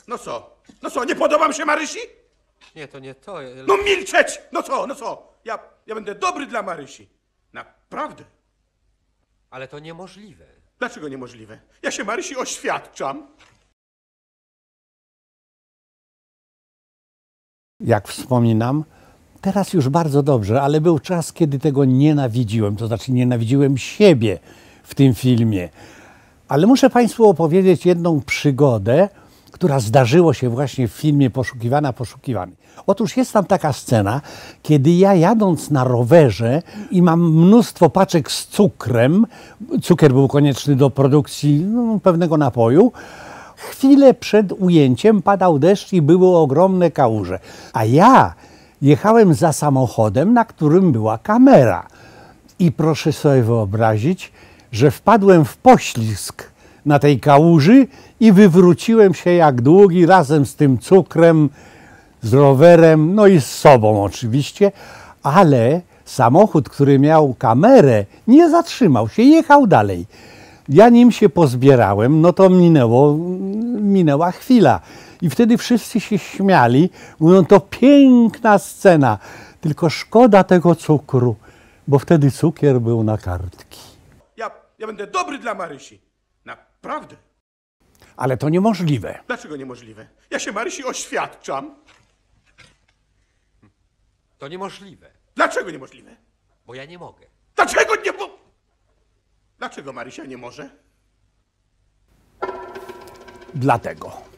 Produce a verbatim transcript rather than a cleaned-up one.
No co? No co, nie podobam się Marysi? Nie, to nie to. Ale... No milczeć! No co, no co? Ja, ja będę dobry dla Marysi. Naprawdę. Ale to niemożliwe. Dlaczego niemożliwe? Ja się Marysi oświadczam. Jak wspominam, teraz już bardzo dobrze, ale był czas, kiedy tego nienawidziłem, to znaczy nienawidziłem siebie w tym filmie. Ale muszę Państwu opowiedzieć jedną przygodę, która zdarzyła się właśnie w filmie Poszukiwana, poszukiwany. Otóż jest tam taka scena, kiedy ja jadąc na rowerze i mam mnóstwo paczek z cukrem, cukier był konieczny do produkcji no, pewnego napoju, chwilę przed ujęciem padał deszcz i były ogromne kałuże. A ja jechałem za samochodem, na którym była kamera. I proszę sobie wyobrazić, że wpadłem w poślizg na tej kałuży i wywróciłem się jak długi razem z tym cukrem, z rowerem, no i z sobą oczywiście, ale samochód, który miał kamerę, nie zatrzymał się, jechał dalej. Ja nim się pozbierałem, no to minęło, minęła chwila. I wtedy wszyscy się śmiali, mówią, to piękna scena, tylko szkoda tego cukru, bo wtedy cukier był na kartki. Ja, ja będę dobry dla Marysi. Naprawdę. Ale to niemożliwe. Dlaczego niemożliwe? Ja się Marysi oświadczam. To niemożliwe. Dlaczego niemożliwe? Bo ja nie mogę. Dlaczego nie mo... Dlaczego Marysia nie może? Dlatego.